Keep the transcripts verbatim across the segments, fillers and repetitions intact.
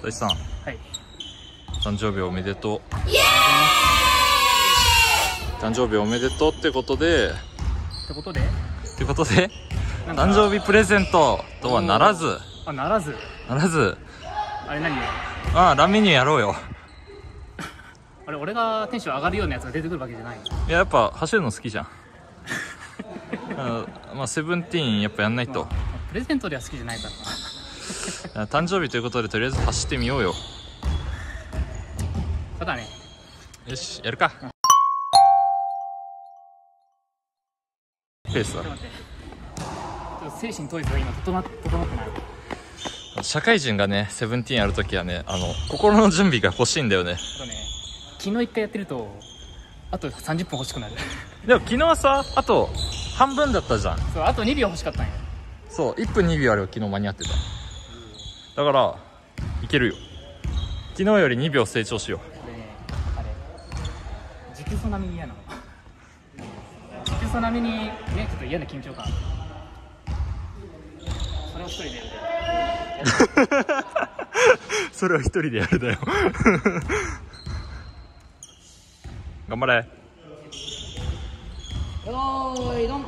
大地さん、はい、誕生日おめでとう。イエーイ。誕生日おめでとうってことでってことでってことで誕生日プレゼントとはならずあならずならずあれ何よ。 ああランメニューやろうよ。 あれ俺がテンション上がるようなやつが出てくるわけじゃない。 いややっぱ走るの好きじゃん。あまあセブンティーンやっぱやんないと、まあ、 プレゼントでは好きじゃないからな。 誕生日ということでとりあえず走ってみようよ。 そうだね。 よしやるか。ペースだ。 精神統一が今整って整ってない。 社会人がねセブンティーンやるときはね、あの心の準備が欲しいんだよね。 そうね、昨日一回やってるとあとさんじゅっぷん欲しくなる。でも昨日はさあと半分だったじゃん。 そうあとにびょう欲しかったんよ。 そういっぷんにびょうあれば昨日間に合ってた。だからいけるよ。昨日よりにびょう成長しよう。 でね、あれ持久走並みに嫌なの。持久走並みにねちょっと嫌な緊張感。それを一人でやる。 それを一人でやるだよ。頑張れ。 よーいどん。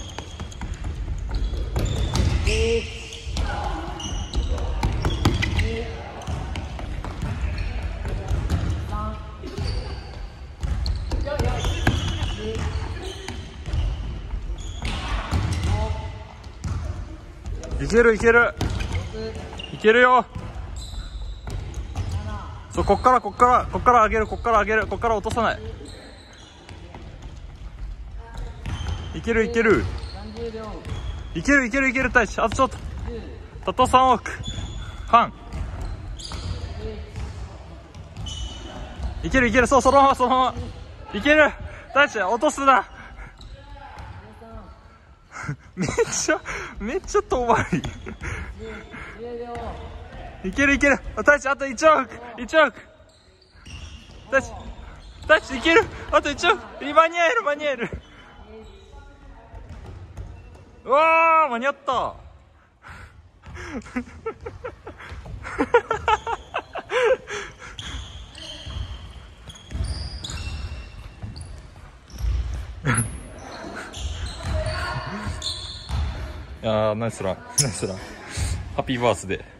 いけるいけるいけるよ。そうこっからこっからこっから上げるこっから上げるこっから落とさない。いけるいけるいけるいけるいける。大地あとちょっとたったさんわく半。いけるいける。そうそのままそのままいける。大地落とすな。めっちゃめっちゃ遠回り。いけるいける。大地あといちわくいちわく。大地大地いける。あといちわく。間に合える間に合える。うわー間に合った。いやーナイスランナイスラン。ハッピーバースデー。